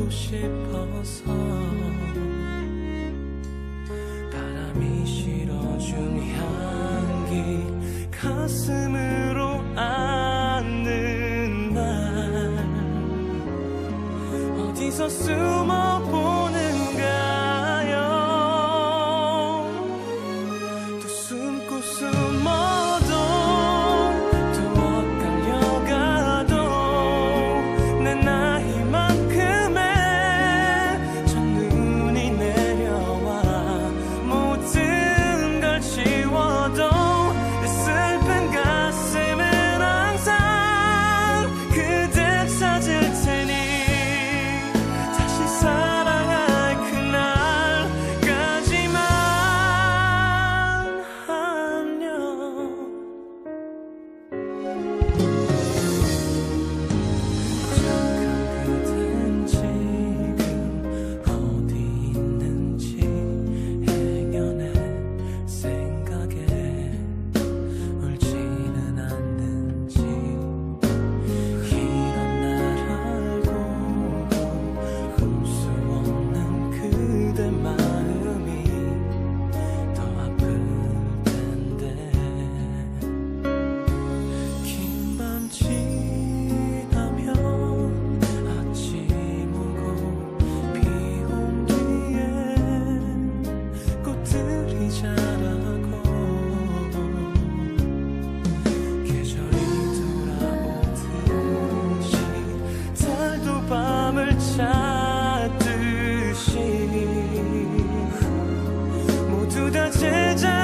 싶어서 바람이 실어준 향기 가슴으로 안는 날 어디서 숨어보는가요. 또 숨고 숨어도 또 엇갈려가도 내 나이만큼의 첫눈이 내려와 모든 걸 지워도 내 슬픈 가슴은 항상 그대 찾을 테니 다시 사랑할 그날까지만 안녕. 잠깐 그댄 지금 어디 있는지 행여내 생각에 울지는 않는지 이런 날 알고도 울 수 없는 그대 마음이 더 아플 텐데 긴 밤 지나면 아침 오고 비 온 뒤에 꽃들이 자라고 계절이 돌아오듯이 달도 밤을 찾듯이 모두 다 제자